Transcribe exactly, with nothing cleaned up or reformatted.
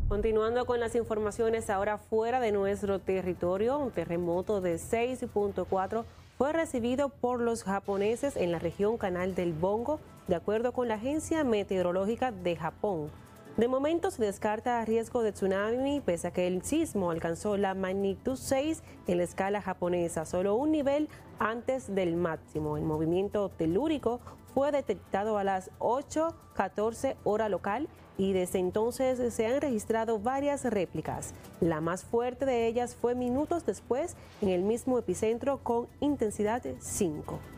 Continuando con las informaciones ahora fuera de nuestro territorio, un terremoto de seis punto cuatro fue recibido por los japoneses en la región Canal del Bongo, de acuerdo con la Agencia Meteorológica de Japón. De momento se descarta riesgo de tsunami, pese a que el sismo alcanzó la magnitud seis en la escala japonesa, solo un nivel antes del máximo. El movimiento telúrico fue detectado a las ocho catorce hora local y desde entonces se han registrado varias réplicas. La más fuerte de ellas fue minutos después en el mismo epicentro con intensidad cinco.